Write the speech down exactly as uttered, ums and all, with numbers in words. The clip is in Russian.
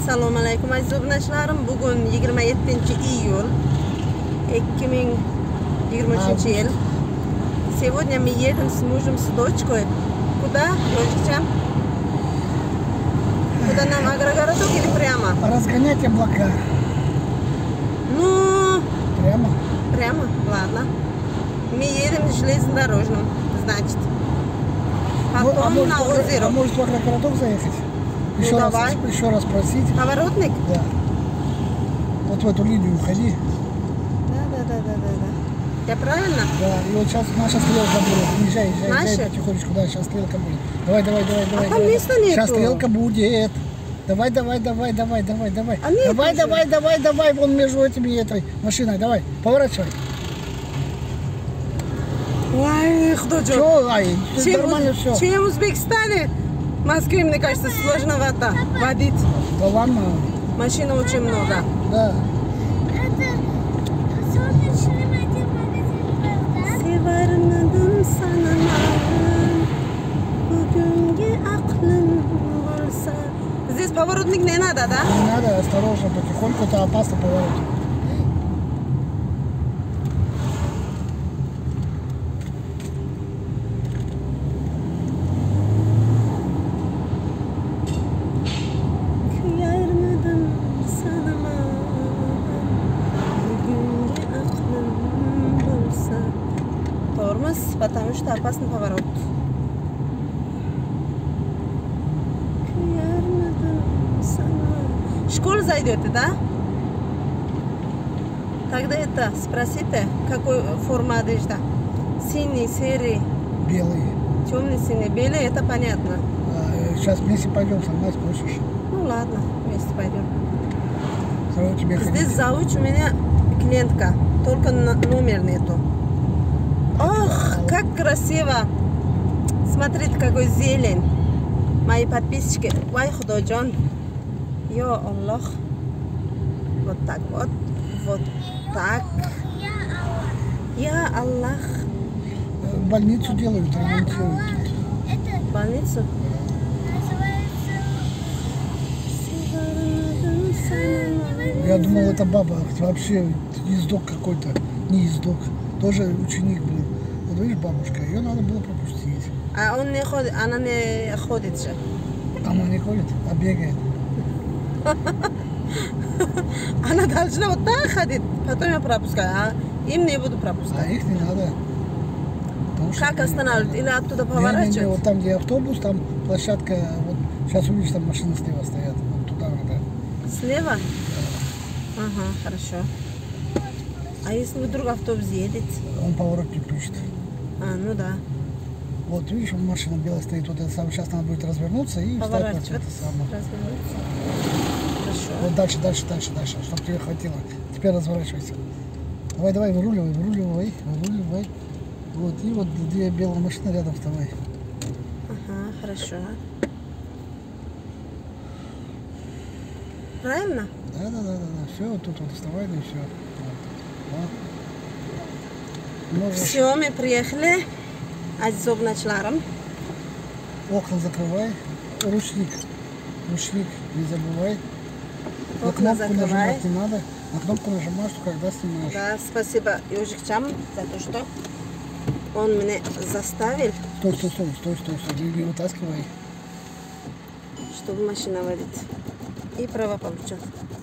Assalomu alaykum aziz obunachilarim. Bugun yigirma yettinchi iyul ikki ming yigirma uchinchi yil. Сегодня мы едем с мужем, с дочкой. Куда, Ёжикчан? Куда нам, агрогородок или прямо? Разгонять облака. Ну... Прямо? Прямо, ладно. Мы едем железнодорожным, значит. Потом а может, на озеро. А может в агрогородок заехать? Еще, Ну, раз, давай. еще раз спросить. Поворотник? Да. Вот в эту линию уходи. Да, да, да, да, да, да. Я правильно? Да, и вот сейчас наша стрелка будет. Езжай, езжай, Наша? езжай потихонечку. Да, сейчас стрелка будет. Давай, давай, давай, давай. А там давай. места нету. Сейчас стрелка будет. Давай, давай, давай, давай, давай, давай. А нет давай, уже. давай, давай, давай, вон между этими и этой машиной. Давай, поворачивай. Ой, художник. Че, ай, Чем, нормально уз... все. Чем в Узбекистане? В Москве, мне кажется, сложновато водить. Да ладно. Машин очень много. Да. Здесь поворотник не надо, да? Не надо, осторожно, потихоньку, это опасно поворот. Тормоз, потому что опасный поворот. В школу зайдете, да? Тогда это, спросите, какой форма одежда? Синий, серый, Белый. темный, синий, белый, это понятно. А, сейчас вместе пойдем, сама спросишь. Ну ладно, вместе пойдем. Сразу тебе Здесь ходить. зовут у меня клиентка, только номер нету. Ох, как красиво! Смотрите, какой зелень. Мои подписчики. Ой, художник. Йо, Аллах. Вот так вот. Вот так. Я Аллах. Больницу делают, ремонтируют. Больницу? Я думал, это баба, вообще ездок какой-то, не ездок, тоже ученик был. Вот видишь, бабушка, ее надо было пропустить. А он не ходит, она не ходит же. Она не ходит, а бегает. Она должна вот так ходить, потом я пропускаю, а им не буду А пропускать. их не надо. Потому что Как они- останавливать? Или оттуда Не, не, не, поворачивать? вот там, где автобус, там площадка, вот сейчас увидишь, там машины слева стоят, вот туда надо. Слева? Ага, хорошо. А если вдруг автобус едет? Он поворот не включит. А, ну да. Вот видишь, вон машина белая стоит, вот это самое, сейчас надо будет развернуться и встать вот Поворачивать. это самое. Развернуться. Хорошо. Вот дальше, дальше, дальше, дальше, чтобы тебе хватило. Теперь разворачивайся. Давай, давай, выруливай, выруливай, выруливай. Вот, и вот две белые машины рядом с тобой. Ага, хорошо. Правильно? Да, да, да, да, да. Все, вот тут вот вставай, да и все. Вот. Вот. Можешь Все, мы приехали. Aziz obunachilarim. окна закрывай. Ручник. Ручник не забывай. На Окна кнопку закрывай. нажимать не надо. На кнопку нажимаешь, когда снимаешь. Да, спасибо Ёжикчан за то, что он меня заставил, Стой, стой, стой, стой, стой, стой. Не, не вытаскивай. чтобы машина водить. И право получил.